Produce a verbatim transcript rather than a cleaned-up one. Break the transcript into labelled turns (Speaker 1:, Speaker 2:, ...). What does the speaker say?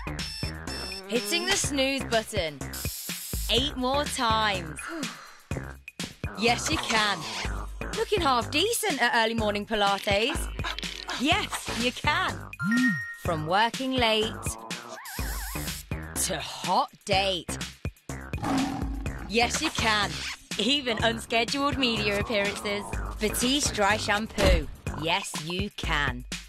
Speaker 1: Hitting the snooze button. Eight more times. Yes, you can. Looking half decent at early morning Pilates. Yes, you can. From working late to hot date. Yes, you can. Even unscheduled media appearances. Batiste dry shampoo. Yes, you can.